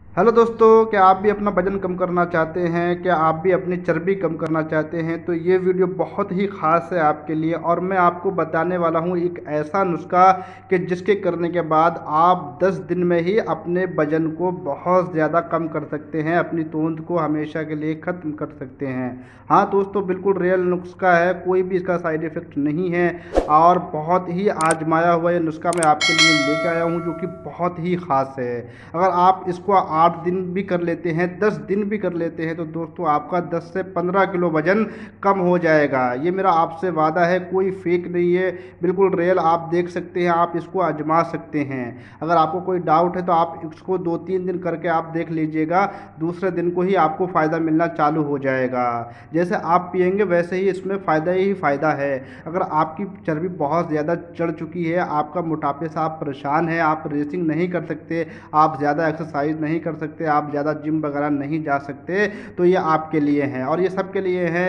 Hello दोस्तों, क्या आप भी अपना वजन कम करना चाहते हैं? क्या आप भी अपनी चर्बी कम करना चाहते हैं? तो ये वीडियो बहुत ही ख़ास है आपके लिए और मैं आपको बताने वाला हूँ एक ऐसा नुस्खा कि जिसके करने के बाद आप 10 दिन में ही अपने वजन को बहुत ज़्यादा कम कर सकते हैं, अपनी तोंद को हमेशा के लिए ख़त्म कर सकते हैं। हाँ दोस्तों, बिल्कुल रियल नुस्खा है, कोई भी इसका साइड इफ़ेक्ट नहीं है और बहुत ही आजमाया हुआ ये नुस्खा मैं आपके लिए लेके आया हूँ जो कि बहुत ही ख़ास है। अगर आप इसको 8 दिन भी कर लेते हैं, 10 दिन भी कर लेते हैं तो दोस्तों आपका 10 से 15 किलो वज़न कम हो जाएगा। ये मेरा आपसे वादा है, कोई फेक नहीं है, बिल्कुल रियल। आप देख सकते हैं, आप इसको आजमा सकते हैं। अगर आपको कोई डाउट है तो आप इसको 2-3 दिन करके आप देख लीजिएगा, दूसरे दिन को ही आपको फ़ायदा मिलना चालू हो जाएगा। जैसे आप पिएंगे वैसे ही इसमें फ़ायदा ही फ़ायदा है। अगर आपकी चर्बी बहुत ज़्यादा चढ़ चुकी है, आपका मोटापे से आप परेशान हैं, आप रेसिंग नहीं कर सकते, आप ज़्यादा एक्सरसाइज नहीं कर सकते, आप ज़्यादा जिम वगैरह नहीं जा सकते, तो ये आपके लिए है। और ये सबके लिए है,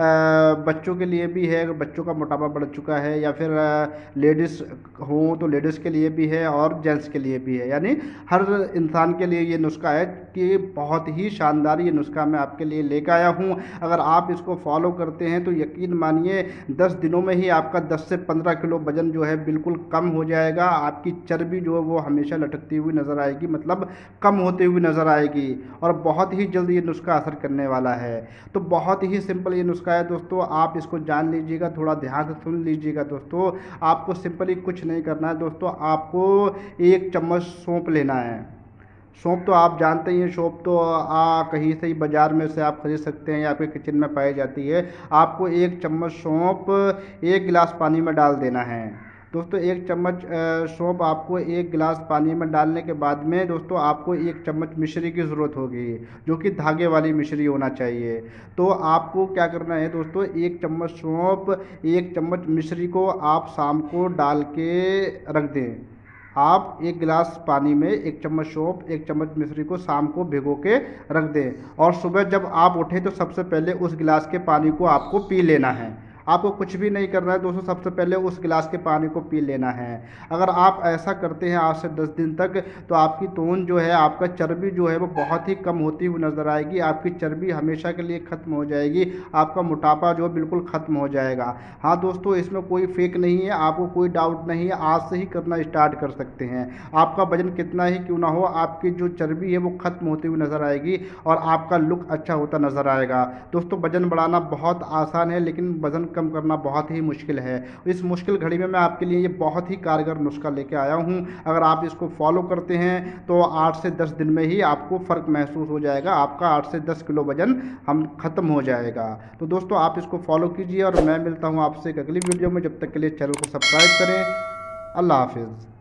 बच्चों के लिए भी है, अगर बच्चों का मोटापा बढ़ चुका है, या फिर लेडीज़ हो तो लेडीज़ के लिए भी है और जेंट्स के लिए भी है। यानी हर इंसान के लिए ये नुस्खा है कि बहुत ही शानदार ये नुस्खा मैं आपके लिए लेकर आया हूँ। अगर आप इसको फॉलो करते हैं तो यकीन मानिए 10 दिनों में ही आपका 10 से 15 किलो वजन जो है बिल्कुल कम हो जाएगा। आपकी चर्बी जो है वो हमेशा लटकती हुई नज़र आएगी, मतलब कम होती हुई नज़र आएगी और बहुत ही जल्द ये नुस्खा असर करने वाला है। तो बहुत ही सिंपल ये नुस्खा है दोस्तों, आप इसको जान लीजिएगा, थोड़ा ध्यान से सुन लीजिएगा दोस्तों। आपको सिंपली कुछ नहीं करना है दोस्तों, आपको 1 चम्मच सौंफ लेना है। सौंफ तो आप जानते ही हैं, सौंफ तो कहीं से ही बाज़ार में से आप खरीद सकते हैं या आपके किचन में पाई जाती है। आपको 1 चम्मच सौंफ 1 गिलास पानी में डाल देना है दोस्तों। 1 चम्मच सौंफ आपको 1 गिलास पानी में डालने के बाद में दोस्तों आपको 1 चम्मच मिश्री की ज़रूरत होगी, जो कि धागे वाली मिश्री होना चाहिए। तो आपको क्या करना है दोस्तों, 1 चम्मच सौंफ 1 चम्मच मिश्री को आप शाम को डाल के रख दें। आप 1 गिलास पानी में 1 चम्मच सौंफ 1 चम्मच मिश्री को शाम को भिगो के रख दें और सुबह जब आप उठें तो सबसे पहले उस गिलास के पानी को आपको पी लेना है। आपको कुछ भी नहीं करना है दोस्तों, सबसे पहले उस गिलास के पानी को पी लेना है। अगर आप ऐसा करते हैं आज से 10 दिन तक, तो आपकी तोंद जो है, आपका चर्बी जो है वो बहुत ही कम होती हुई नज़र आएगी। आपकी चर्बी हमेशा के लिए ख़त्म हो जाएगी, आपका मोटापा जो बिल्कुल ख़त्म हो जाएगा। हाँ दोस्तों, इसमें कोई फेक नहीं है, आपको कोई डाउट नहीं है, आज से ही करना स्टार्ट कर सकते हैं। आपका वजन कितना ही क्यों ना हो, आपकी जो चर्बी है वो ख़त्म होती हुई नज़र आएगी और आपका लुक अच्छा होता नज़र आएगा। दोस्तों, वजन बढ़ाना बहुत आसान है लेकिन वजन कम करना बहुत ही मुश्किल है। इस मुश्किल घड़ी में मैं आपके लिए ये बहुत ही कारगर नुस्खा लेके आया हूँ। अगर आप इसको फॉलो करते हैं तो 8 से 10 दिन में ही आपको फ़र्क महसूस हो जाएगा, आपका 8 से 10 किलो वजन हम ख़त्म हो जाएगा। तो दोस्तों, आप इसको फॉलो कीजिए और मैं मिलता हूँ आपसे एक अगली वीडियो में। जब तक के लिए चैनल को सब्सक्राइब करें। अल्लाह हाफिज़।